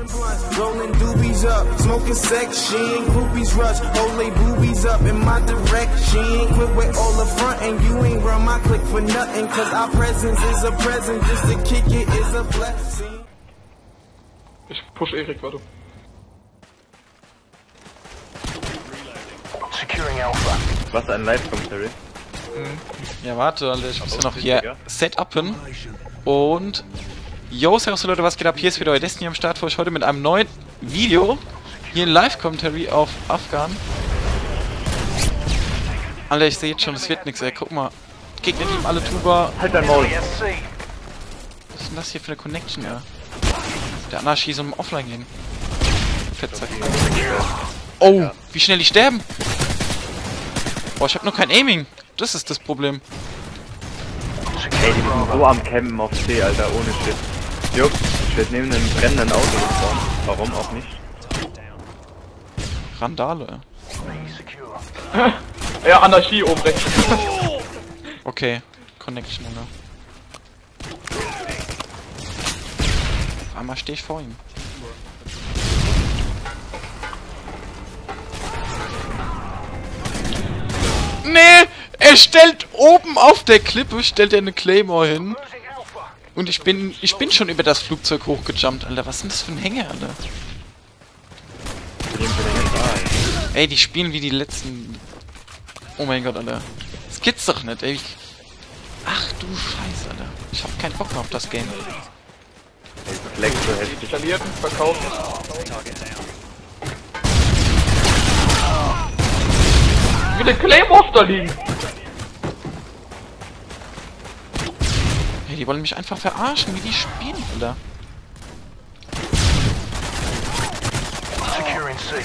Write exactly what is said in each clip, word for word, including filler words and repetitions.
Rolling doobies up, smoking section, groupies rush, hold they boobies up in my direction. Quit with all the front and you ain't run my click for nothing, cause our presence is a present, just to kick it is a blessing. Ich push Erik, warte. Securing Alpha. Was ein Live-Commentary? Ja, warte, Alter, ich muss ja noch hier setupen. Und... Yo, servus Leute, was geht ab? Hier ist wieder euer Destiny am Start für euch heute mit einem neuen Video. Hier ein Live-Commentary auf Afghan. Alter, ich sehe jetzt schon, es wird nix, ey. Guck mal. Gegner nehmen alle Tuba. Halt dein Maul. Was ist denn das hier für eine Connection, ja? Der Anarchie soll offline gehen. Fettsack. Oh, wie schnell die sterben. Boah, ich hab noch kein Aiming. Das ist das Problem. Ey, die sind so am Campen auf C, Alter, ohne Shit. Jupp, ich werd neben einem brennenden Auto gefahren. Warum auch nicht? Randale. Ja, Anarchie oben rechts. Okay, Connection, oder? Auf einmal stehe ich vor ihm. Nee! Er stellt oben auf der Klippe, stellt er eine Claymore hin. Und ich bin, ich bin schon über das Flugzeug hochgejumpt, Alter. Was ist denn das für ein Hänger, Alter? Ey, die spielen wie die letzten... Oh mein Gott, Alter. Das gibt's doch nicht, ey. Ach du Scheiße, Alter. Ich hab keinen Bock mehr auf das Game. Flex so heftig. Installierten, verkaufen. Wie viele Claymores da liegen? Hey, die wollen mich einfach verarschen, wie die spielen, Alter. Securing C.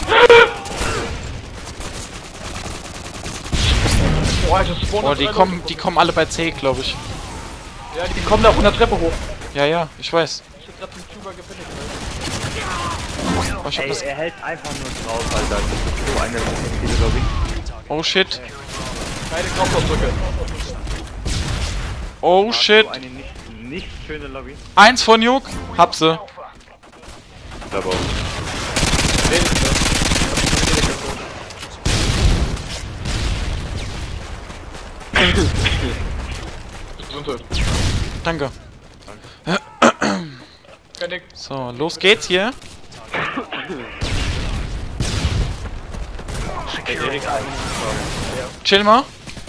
Boah, ich Boah, die kommen, die kommen alle bei C, glaube ich. Ja, die kommen da von der Treppe hoch. Ja, ja, ich weiß. Ich hab grad den Tuber gepinnt. Oh, ich hab Ey, das... er hält einfach nur drauf, Alter. Das ist so eine viele, glaube ich. Oh shit. Keine Knopfdrücke. Oh shit. So eine nicht, nicht schöne Lobby. Eins von Nuke. Hab sie. Ich glaube auch. Gesundheit. Danke. Kein Ding. So, los geht's hier. Securing A. Chill mal.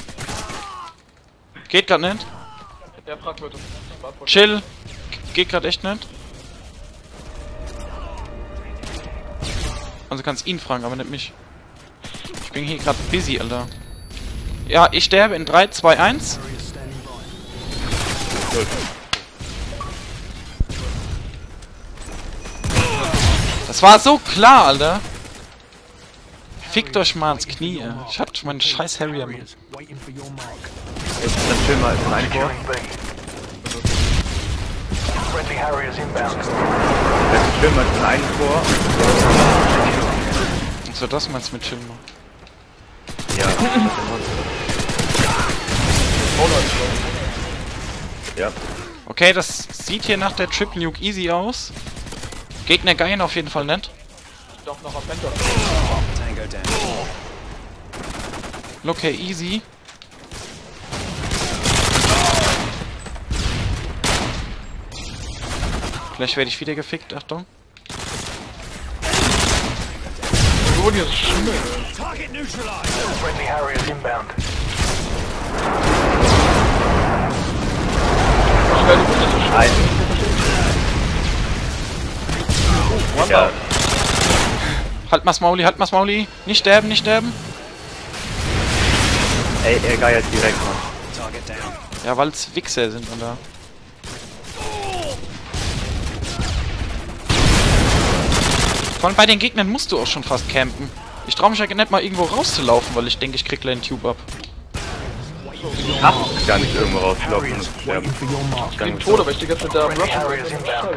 Geht grad nicht. Der fragt bitte. Chill. Geht grad echt nicht. Also kannst ihn fragen, aber nicht mich. Ich bin hier gerade busy, Alter. Ja, ich sterbe in drei, zwei, eins. Das war so klar, Alter. Fickt euch mal ins Knie, ey. Ich hab meinen scheiß Harrier mit. Jetzt dann schön mal in einen Chor. Securing B. Friendly Harriers inbound. Jetzt schön mal in einen Chor. So, das meinst du mit Chill mal. Ja. Ja. Okay, das sieht hier nach der Triple Nuke easy aus. Gegner geilen auf jeden Fall nicht. Doch noch am Penta. Okay, easy. Vielleicht werde ich wieder gefickt, Achtung. Oh, die ist Schimmel. Friendly Harriers inbound. Schnell, du bist so schnell. Ein. One Ja. down. Halt mal Mauli, halt mal Mauli. Nicht sterben, nicht sterben. Ey, er geiert direkt, Mann. Ja, weil es Wichser sind, oder? Vor allem bei den Gegnern musst du auch schon fast campen. Ich traue mich ja nicht mal irgendwo rauszulaufen, weil ich denke, ich krieg gleich einen Tube ab. Ach, gar nicht irgendwo rauslaufen und sterben. Ich bin tot, aber ich stehe jetzt da am Rushen. Harriers inbound.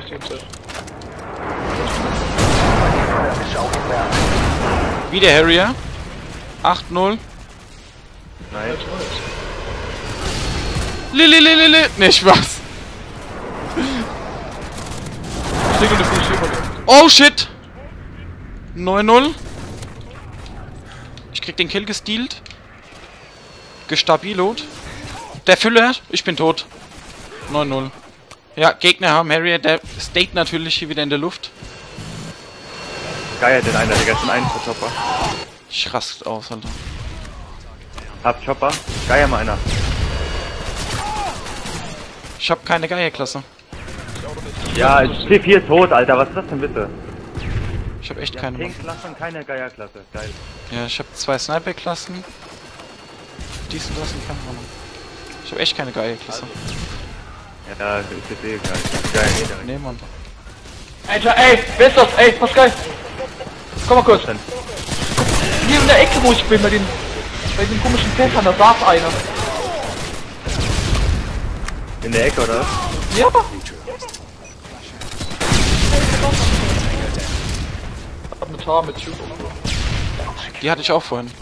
Wie der Harrier. acht null. Nein. Lili, lili, lili. Ne, Spaß. Oh shit! neun null. Ich krieg den Kill gestealt. Gestabilot. Der Füller, ich bin tot. neun null. Ja, Gegner haben Harrier, der steht natürlich hier wieder in der Luft. Geil, den einer, Digga, schon einen für Chopper. Ich rast aus, Alter. Hab Chopper. Geil, mal einer. Ich hab keine Geierklasse. Ja, T vier tot, Alter, was ist das denn bitte? Ich hab echt Ja, keine. zehn Klassen und keine Geierklasse. Geil. Ja, ich hab zwei Sniper-Klassen. Dies und das und keine Ahnung. Ich hab echt keine Geierklasse. Ja, ist jetzt eh geil. Geil, geil. Nee, Mann. Alter, ey, wer ist das? Ey, Pascal. Komm mal kurz. Hier in der Ecke, wo ich bin, bei den, bei den komischen Fässern, da saß einer. In der Ecke, oder was? Ja. Hab eine Tar mit Tube. Die hatte ich auch vorhin.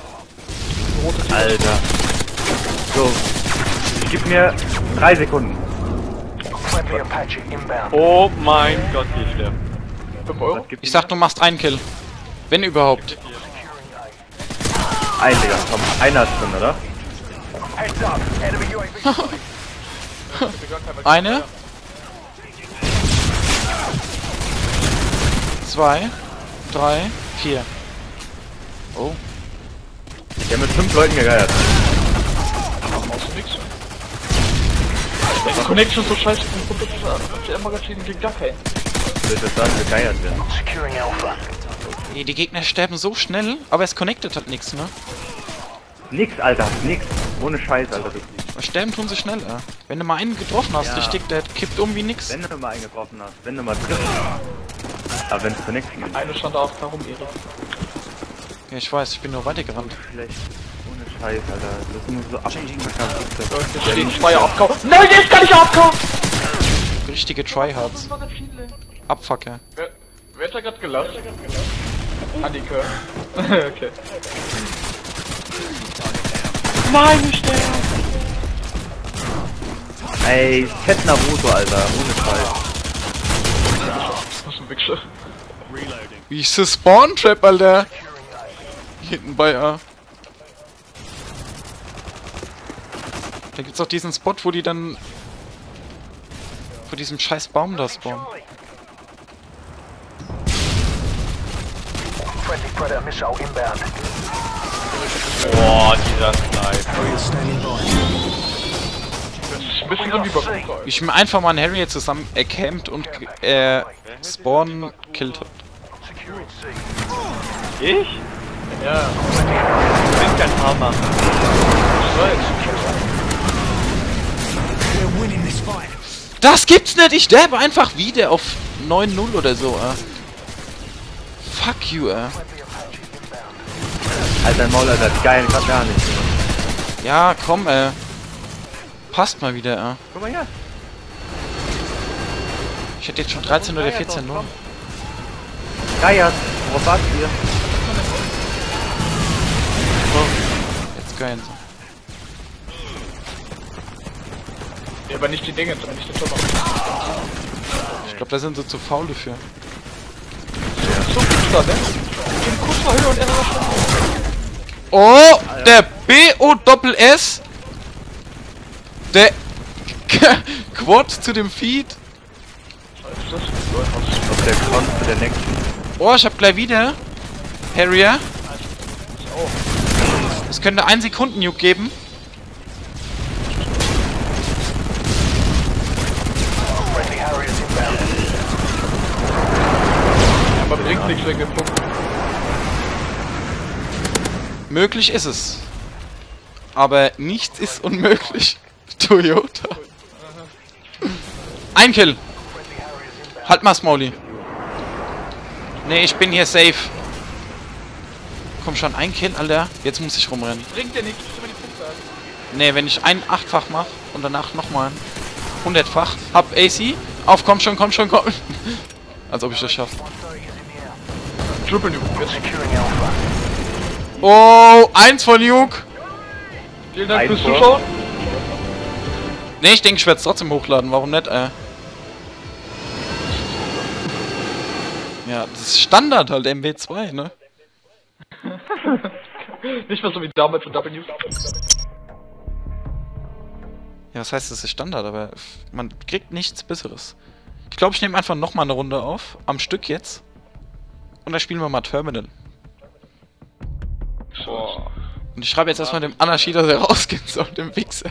Alter. So. Gib mir drei Sekunden. Friendly Apache inbound. Oh mein Gott, wie schlimm. fünf Euro? Was gibt Ich sag, du machst einen Kill. Wenn überhaupt. ein, Digga, komm. Einer ist drin, oder? Heads up. Enemy U A V. Eine. Zwei. Drei. Vier. Oh. Die haben mit fünf Leuten gegeiert. Machst du nix. Die Connection ist so scheiße, der Magazin geht gar kein. Ich würde sagen, gegeiert werden. Securing Alpha. Nee, die Gegner sterben so schnell, aber es connected hat nichts, ne? Nix, Alter, nix. Ohne Scheiß, Alter. Du. Aber sterben tun sie schnell, äh. Wenn du mal einen getroffen hast, Ja. richtig, der kippt um wie nix. Wenn du mal einen getroffen hast, wenn du mal triffst. Aber wenn es für nichts geht. Eine stand auf, warum Erik? Ja, ich weiß, ich bin nur weitergerannt. Schlecht. Ohne Scheiß, Alter. Das muss so abhängen. Da stehen zwei A F K. Nein, der ist gar nicht A F K! Richtige Tryhards. Abfucker. Wer, wer hat da gerade gelacht? Annike. Okay. Meine Sterne! Ey, Fett Naruto, Alter. Ohne Scheiß. Was ist ein Wichser? Wie ist das Spawn-Trap, Alter? Hier hinten bei A. Da gibt's auch diesen Spot, wo die dann vor diesem scheiß Baum da spawnen. Friendly Predator missile inbound. Boah, dieser Snipe. Das ist ein bisschen an wie bei Kuka. Wie ich mir einfach mal einen Harrier zusammen ercampt und äh, Spawn killt hat. Securing C. Ich? Ja, Ich bin kein Hammer. ich weiß. Das gibt's nicht! Ich sterbe einfach wieder auf neun null oder so, äh. Fuck you, äh. Alter, Maul, Alter. Geil, grad gar nicht. Ja, komm, äh. Passt mal wieder, äh. Guck mal hier. Ich hätte jetzt schon dreizehn oder vierzehn null. Geiert. Worauf wartet ihr? Jetzt geilen sie. Ja, aber nicht die Dinge, sondern nicht den Top. Ich glaube, da sind sie zu faul dafür. So gut da, ne? In kurzer Höhe und er war schon. Oh, der B O Doppel S. Der Quad zu dem Feed. Was ist das? Auf der Front zu der nächsten. Oh, ich hab gleich wieder Harrier. Es könnte ein Sekunden Nuke geben. Friendly Harriers inbound. Aber bringt nichts wegen dem Punkt. Möglich ist es. Aber nichts ist unmöglich. Toyota. Ein Kill. Halt mal, Smoley. Nee, ich bin hier safe. Komm schon, ein Kill, Alter. Jetzt muss ich rumrennen. Bringt ja nichts, immer die Punkte an. Nee, wenn ich ein achtfach mache und danach nochmal hundertfach. Hab A C. Auf, komm schon, komm schon, komm. Als ob ich das schaffe. Triple Nuke. Jetzt. Securing Alpha. Oh, eins von Nuke. Vielen Dank Ein fürs Tor. Zuschauen. Nee, ich denke, ich werde es trotzdem hochladen. Warum nicht, äh? Ja, das ist Standard halt, M W zwei, ne? Nicht mehr so wie damals in W. Ja, was heißt, das ist Standard, aber man kriegt nichts Besseres. Ich glaube, ich nehme einfach nochmal eine Runde auf, am Stück jetzt. Und dann spielen wir mal Terminal. Boah. Und ich schreibe jetzt erstmal dem Anarchie, dass er rausgehen soll, dem Wichser.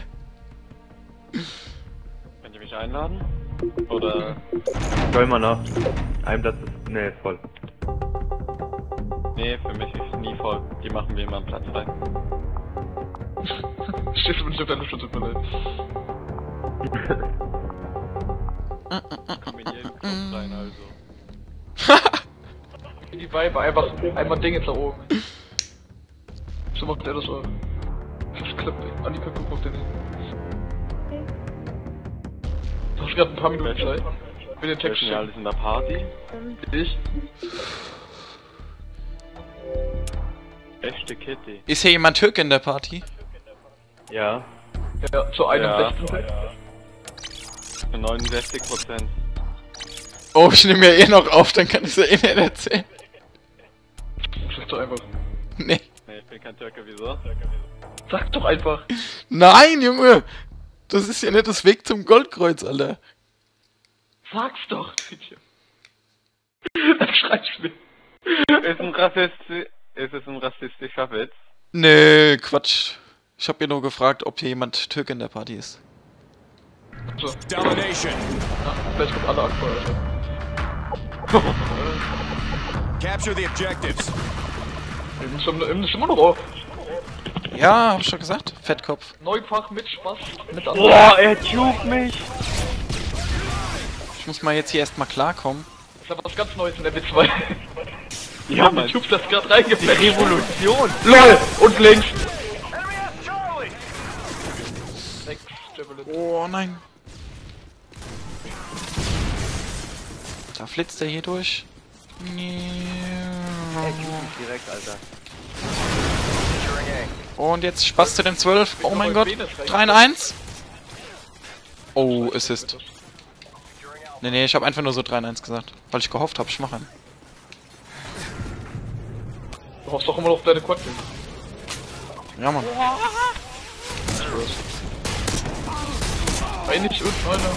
Könnt ihr mich einladen? Oder? Soll man noch? Ein Platz ist. Ne, ist voll. Nee, für mich ist nie voll. Die machen mir immer einen Platz frei. Stehst du mit deiner Stunde tut mir leid. Kann mir jeden Kopf sein, also. Die Weiber einfach einmal Dinge da oben. So macht der das so. Das klappt, ey. Annika, guck auf den hin. Du hast gerade ein paar Minuten Zeit. Für den Text Sind ja alles in der Party? Ich? Echte Kitty. Ist hier jemand Türke in der Party? Ja. Ja, zu einundsechzig. Ja. Für neunundsechzig Prozent. Oh, ich nehme ja eh noch auf, dann kann ich es ja eh nicht erzählen. Sag doch einfach. Nee. Nee, ich bin kein Türke, wieso? Sag doch einfach. Nein, Junge! Das ist ja nicht das Weg zum Goldkreuz, Alter. Sag's doch, Mädchen. Dann schreibst du mir. Ist ein Rassisti ist es ein rassistischer Witz? Nee, Quatsch. Ich hab hier nur gefragt, ob hier jemand Türke in der Party ist. So. Domination. Ja, vielleicht kommt alle Akku, Alter. Capture the objectives. Wir sind schon, wir sind immer noch auf. Ja, hab ich schon gesagt. Fettkopf. Neunfach mit Spaß. Mit Boah, er tut mich! Ich muss mal jetzt hier erstmal klarkommen. Das ist aber was ganz Neues in der W zwei. Ja, Ja, Mann. mit Tube das gerade reingefleckt. Revolution! LOL! Und links! Sechs Javelin. Oh nein. Da flitzt er hier durch. Direkt, Alter. Und jetzt Spaß zu den zwölf. Oh mein Gott. drei in eins. Oh, Assist. Nee, nee, ich habe einfach nur so drei in eins gesagt. Weil ich gehofft habe, ich mache einen. Du hoffst doch immer noch auf deine Quad. Ja, Mann. Nein, nicht unten, Alter.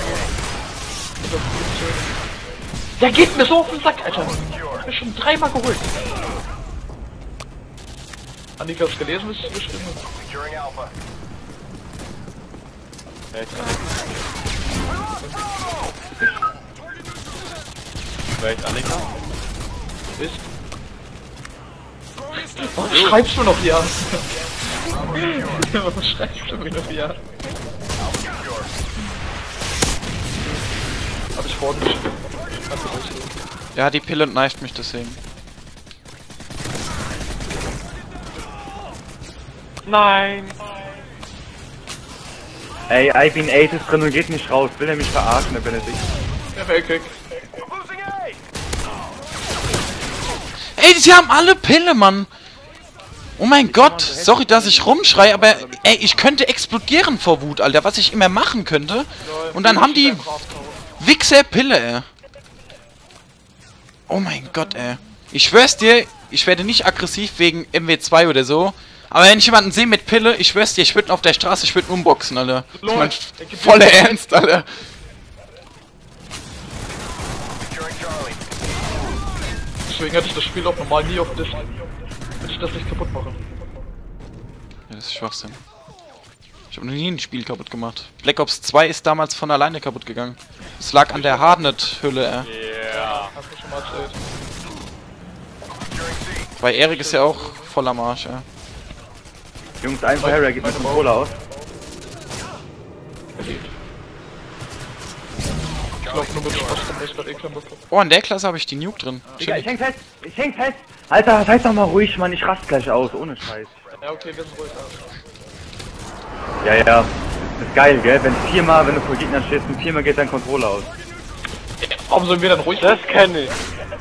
Der geht mir so auf den Sack, Alter. Ich hab mir schon dreimal geholt. Annika, hast du gelesen, was ich geschrieben habe? Echt? Vielleicht Annika? Ist. Was schreibst du noch hier? Was schreibst du mir noch hier? Hab ich vor dich. Ja, die Pille kneift mich deswegen. Nein! Ey, I bin Ace ist drin und geht nicht raus. Will er mich verarschen, der Benedikt? Ja, Weltkrieg. Ey, sie haben alle Pille, Mann! Oh mein Gott, sorry, dass ich rumschrei, aber ey, ich könnte explodieren vor Wut, Alter, was ich immer machen könnte. Und dann haben die Wichser Pille, ey. Oh mein Gott, ey. Ich schwör's dir, ich werde nicht aggressiv wegen M W zwei oder so. Aber wenn ich jemanden sehe mit Pille, ich schwör's dir, ich würde ihn auf der Straße, ich würde ihn umboxen, Alter. Ich mein, voller Ernst, Alter. Deswegen hatte ich das Spiel auch normal nie auf Disc. Wenn ich das nicht kaputt mache. Ja, das ist Schwachsinn. Ich habe noch nie ein Spiel kaputt gemacht. Black Ops zwei ist damals von alleine kaputt gegangen. Es lag an der Hardnet-Hülle, ey. Yeah! Hast du schon mal erzählt. Weil Erik ist ja auch voll am Arsch, ey. Jungs, ein Harry, er gibt mir Controller aus. Ich glaube nur mit Spaß kann ich gerade eh keinen Bock drauf. Oh, in der Klasse habe ich die Nuke drin. Digga, ich häng fest! Ich häng fest! Alter, seid doch mal ruhig, Mann, ich rast gleich aus, ohne Scheiß. Ja, okay, wir sind ruhig. Ja, ja. Das ist geil, gell? Wenn viermal, wenn du vor Gegnern stehst und viermal geht dein Controller aus. Warum sollen wir dann ruhig? Das kenne ich!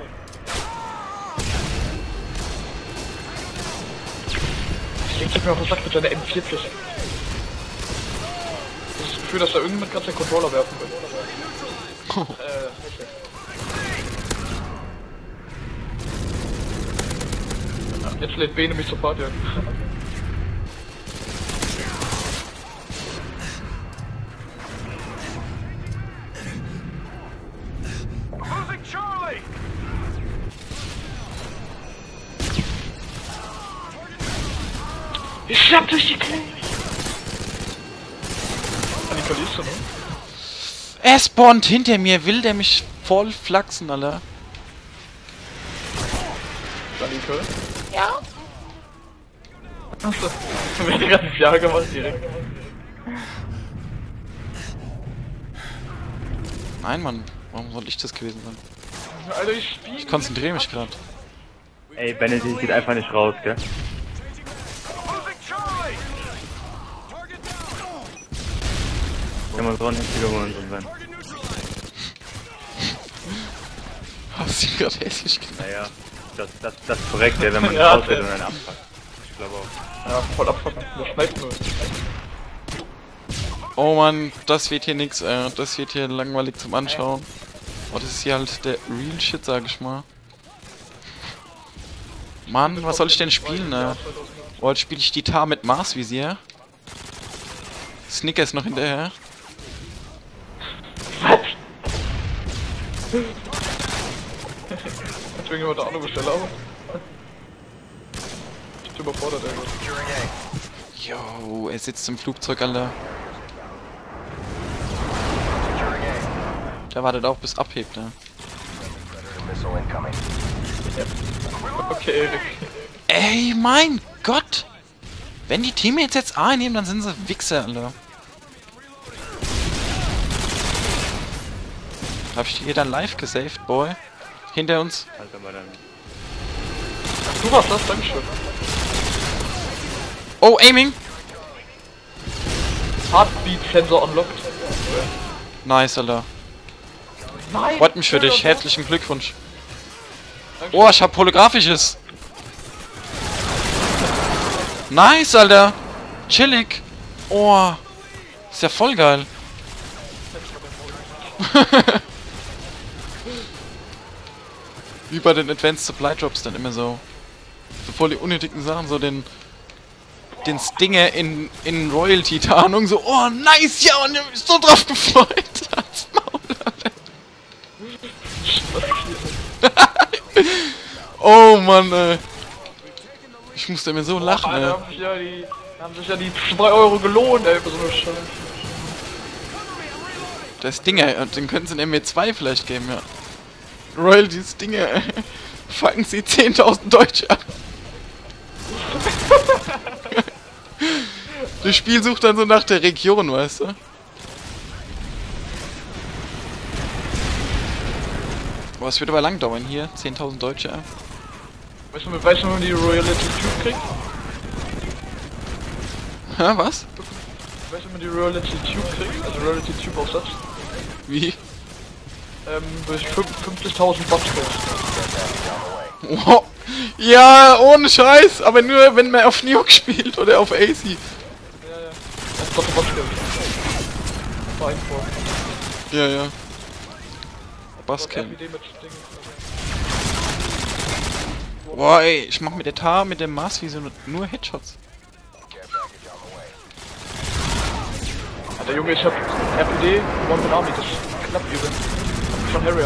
Ich denke mir auf den Sack mit deiner M vierzig. Das Gefühl, dass da irgendjemand gerade seinen Controller werfen will. äh, okay. Jetzt lädt B nämlich sofort, ja. Losing Charlie! Ich schnapp durch die Klinge! Annika, liest du, ne? Er spawnt hinter mir, will der mich voll flachsen, Alter. Annika? Ja? Achso, du hast gerade ein Jahr gemacht direkt. Nein, Mann. Warum soll ich das gewesen sein? Alter, ich spiele. Ich konzentriere mich gerade. Ey, Benedikt geht einfach nicht raus, gell? Losing Charlie! Kann man so ein heftiger Moment sein. Hast du gerade hässlich gemacht? Naja, das, das, das ist korrekt, ja, wenn man Ja, raus wird und dann abpackt. Ich glaube auch. Ja, voll abfucken. Der schneidet nur. Oh Mann, das wird hier nix, ey. Das wird hier langweilig zum Anschauen. Oh, das ist hier halt der Real Shit, sag ich mal. Mann, was soll ich denn spielen, ey? Oh, jetzt spiele ich die Tar mit Marsvisier. Snickers noch hinterher. Hat irgendjemand eine andere Bestelle aber? Ich bin überfordert, ey. Securing A. Yo, er sitzt im Flugzeug, Alter. Securing A. Der wartet auch bis abhebt, ne? Predator missile incoming. Okay, Erik. Ey, mein Gott! Wenn die Teammates jetzt A nehmen, dann sind sie Wichser, Alter. Hab ich die dann live gesaved, Boy? Hinter uns. Alter, mal dann. Du warst das, Dankeschön. Oh, Aiming! Heartbeat Sensor unlocked. Nice, Alter. Nein! Freut mich für dich. Herzlichen Glückwunsch. Oh, ich hab holographisches. Nice, Alter. Chillig. Oh. Ist ja voll geil. Wie bei den Advanced Supply Drops dann immer so. So voll die unnötigen Sachen, so den den Stinger in, in Royalty-Tarnung, so, oh nice, ja, und ich hab mich so drauf gefreut. Als Maul, Alter. Oh Mann, ey. Ich musste mir so lachen, Alter, ey. haben sich ja die, haben sich ja die zwei Euro gelohnt, ey, für so eine Scheiße. Das Dinger, den können sie in M W zwei vielleicht geben, ja. Royalties Dinger, ey. Fangen sie zehntausend Deutsche ab. Das Spiel sucht dann so nach der Region, weißt du? Boah, es wird aber lang dauern hier. zehntausend Deutsche. Weißt du, weißt du, wenn man die Royalty Tube kriegt? Hä, was? Weißt du, wenn man die Royalty Tube kriegt? Also Royalty Tube aufsetzt? Wie? Ähm, durch fünfzigtausend Botskills. Wow. Ja, ohne Scheiß, aber nur wenn man auf Nuke spielt oder auf A C. Ja, ja. Das ist doch ein Botskill. War ein vor. Ja, ja. Basken. Boah, ey, ich mach mit der Tar, mit dem Marsvision nur Headshots. Alter Junge, ich hab R P D, One Man Army, das ist knapp übel. Schon Harrier.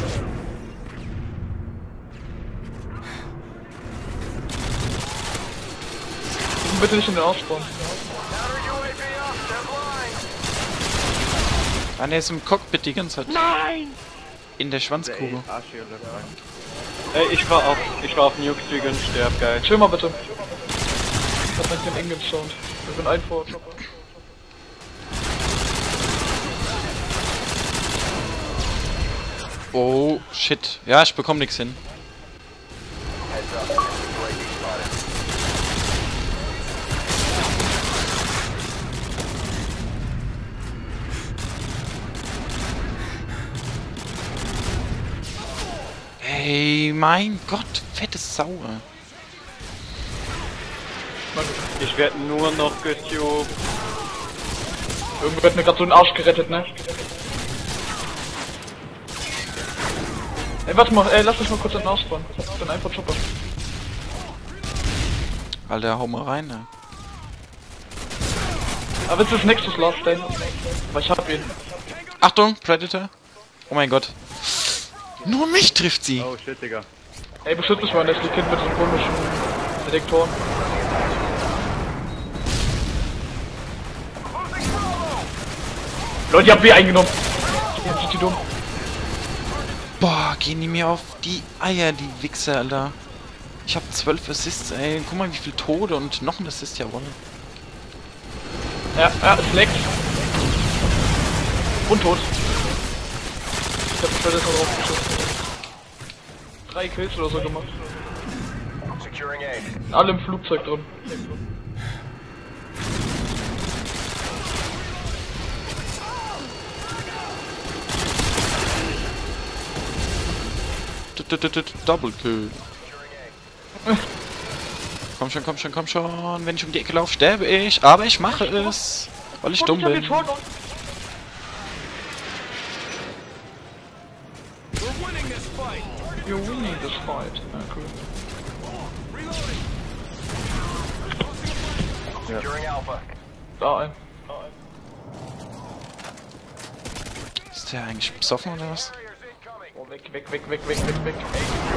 Bitte nicht in den Ausbau. Ah, ne, ist im Cockpit die ganze Zeit. Nein! In der Schwanzkugel. Ey, ich war auf, ich war auf Nuke Streak und sterb, geil. Chill mal bitte. Ich hab nicht den Engine Sound. Ich bin ein vor Chopper. Oh, shit. Ja, ich bekomm nix hin. Ey, mein Gott, fette Sau. Ich werde nur noch getubed. Irgendwo wird mir gerade so ein Arsch gerettet, ne? Ey, warte mal, ey, lass mich mal kurz in den Arsch spawnen. Ich bin einfach Chopper. Alter, hau mal rein, ne? Aber willst du das Nexus Love stellen? Weil ich hab ihn. Achtung, Predator. Oh mein Gott. Nur mich trifft sie. Oh shit, Digga. Ey, beschütze mich mal, Nestle Kind mit so komischen Detektoren. Leute, ich hab B eingenommen. Jetzt sind die dumm. Boah, gehen die mir auf die Eier, die Wichser, Alter. Ich hab zwölf Assists, ey. Guck mal, wie viel Tode und noch ein Assist, jawohl. Ja, ja, es leckt. Und tot. Ich hab das mal drauf geschossen. Drei Kills oder so gemacht. Securing A. Alle im Flugzeug drin. Double Kill. Komm schon, komm schon, komm schon. Wenn ich um die Ecke laufe, sterbe ich. Aber ich mache es, weil ich dumm bin. We're winning this fight. You're winning this fight. Ja, cool. Securing Alpha. Da ein. Ist der eigentlich besoffen oder was? Oh, weg, weg, weg, weg, weg, weg, weg.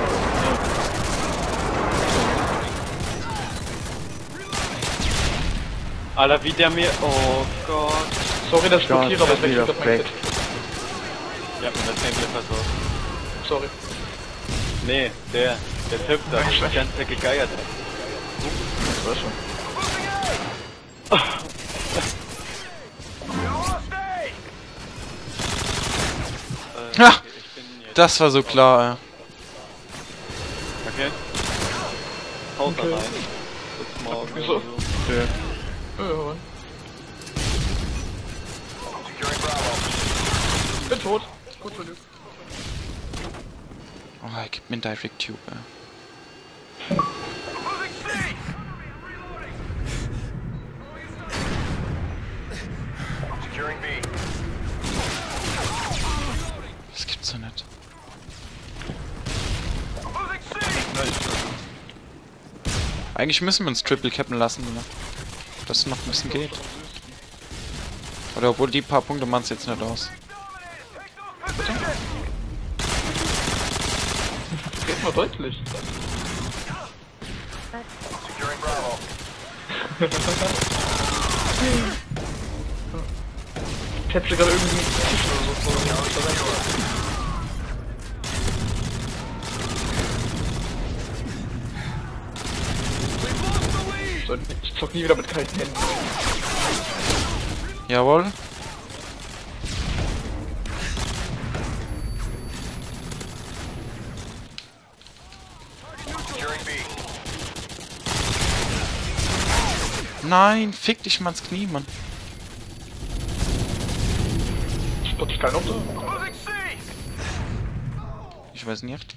Alter, wie der mir... Oh Gott. Sorry, dass ich Ja, blockiere, aber das ich ist wechsle wieder mein weg. Kit. Ich hab mir das Gameplay versorgt. Sorry. Nee, der, der Typ da, der die ganze Zeit gegeiert hat. Das war schon. Äh, Ja, okay, ich bin jetzt... das war so klar, Okay. Haut da Okay. rein. Bis morgen. Wieso? oder so. Tschö. Ja, Securing Bravo. ich bin tot. Gut für dich. ja. Oh, er gibt mir einen Direct Tube, ey. Moving C. Securing B. Das gibt's doch nicht. Moving C. Eigentlich müssen wir uns Triple cappen lassen, ne? Dass es noch ein bisschen geht. Oder obwohl die paar Punkte machen es jetzt nicht aus. Geht mal deutlich. Securing Bravo. Ich hätte gerade irgendwie einen Tisch oder so vor mir. So, ich zock nie wieder mit kalten Händen. Jawohl. Securing B. Nein, fick dich mal ins Knie, Mann. Ich plotz keinen Auto. Moving C. Ich weiß nicht.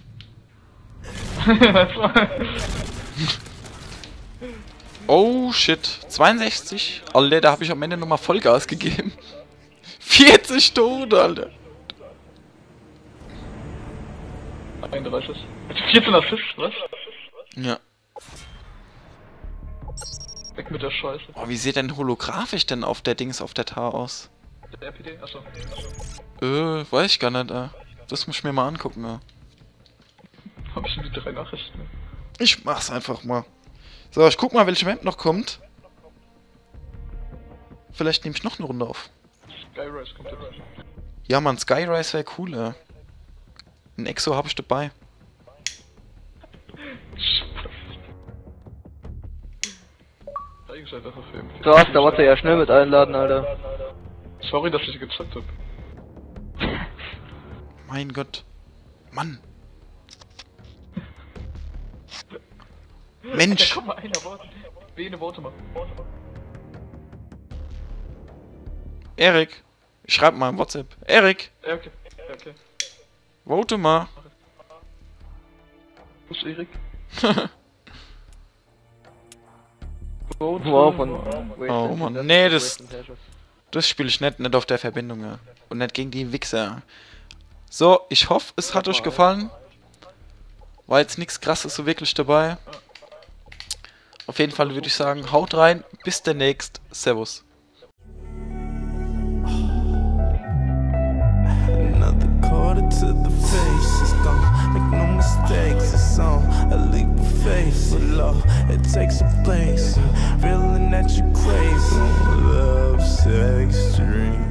Oh shit, zweiundsechzig. Alter, da habe ich am Ende nochmal Vollgas gegeben. vierzig Tote, Alter. einunddreißig. vierzehn Assists, was? Ja. Weg mit der Scheiße. Oh, wie sieht denn holographisch denn auf der Dings auf der T A aus? Der R P D? Achso. Äh, weiß ich gar nicht, äh. Das muss ich mir mal angucken, äh. Hab ich schon die drei Nachrichten. Ich mach's einfach mal. So, ich guck mal, welche Map noch kommt. Vielleicht nehme ich noch eine Runde auf. Skyrise kommt jetzt. Ja, Mann, Skyrise wäre cool, äh. Ein Exo habe ich dabei. Eigentlich einfach verfilmt. Krass, da wollte er ja schnell mit einladen, Alter. Sorry, dass ich gezockt hab. Mein Gott. Mann. Ja, Mensch. komm mal, einer, warte. Bene, warte mal. Erik. Ich schreib mal im WhatsApp. Erik. Ja, okay. Ja, okay. Vote mal. Wo ist Erik? Wow, von... Oh Mann, nee, das- Das spiele ich nicht, nicht auf der Verbindung, ja. Und nicht gegen die Wichser. So, ich hoffe, es hat euch gefallen. War jetzt nichts krasses so wirklich dabei. Auf jeden Fall würde ich sagen, haut rein, bis demnächst, servus. Another quarter to the face is gone. Make no mistakes, it's on a leap of faith. But love, it takes a place. Feeling that you crave. Love, sex, dream.